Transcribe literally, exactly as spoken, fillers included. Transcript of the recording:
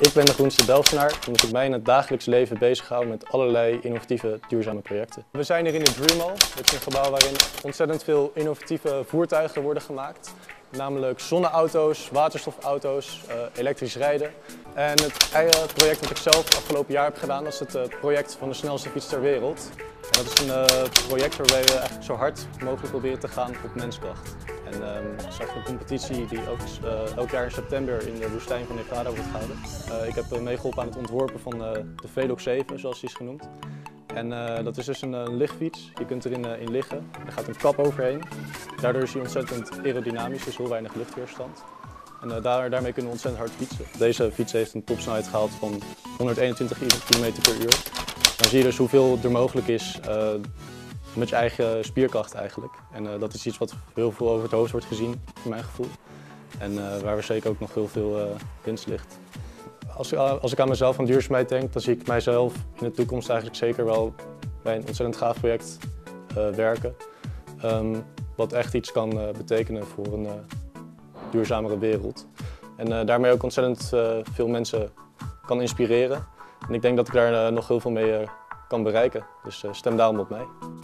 Ik ben de groenste Delftenaar omdat ik mij in het dagelijks leven bezighoud met allerlei innovatieve duurzame projecten. We zijn hier in de Dream Hall. Dit is een gebouw waarin ontzettend veel innovatieve voertuigen worden gemaakt. Namelijk zonneauto's, waterstofauto's, uh, elektrisch rijden. En het eigen project dat ik zelf afgelopen jaar heb gedaan, dat is het uh, project van de snelste fiets ter wereld. En dat is een uh, project waarbij we eigenlijk zo hard mogelijk proberen te gaan op menskracht. En uh, dat is eigenlijk een competitie die ook, uh, elk jaar in september in de woestijn van Nevada wordt gehouden. Uh, ik heb uh, meegeholpen aan het ontworpen van uh, de Velox zeven, zoals die is genoemd. En uh, dat is dus een, een lichtfiets. Je kunt erin uh, in liggen. Er gaat een kap overheen. Daardoor is hij ontzettend aerodynamisch, dus heel weinig luchtweerstand. En uh, daar, daarmee kunnen we ontzettend hard fietsen. Deze fiets heeft een topsnelheid gehaald van honderdeenentwintig kilometer per uur. Dan zie je dus hoeveel er mogelijk is uh, met je eigen spierkracht eigenlijk. En uh, dat is iets wat heel veel over het hoofd wordt gezien, voor mijn gevoel. En uh, waar we zeker ook nog heel veel uh, winst ligt. Als, als ik aan mezelf aan duurzaamheid denk, dan zie ik mijzelf in de toekomst eigenlijk zeker wel bij een ontzettend gaaf project uh, werken. Um, wat echt iets kan uh, betekenen voor een uh, duurzamere wereld. En uh, daarmee ook ontzettend uh, veel mensen kan inspireren. En ik denk dat ik daar uh, nog heel veel mee uh, kan bereiken. Dus uh, stem daarom op mij.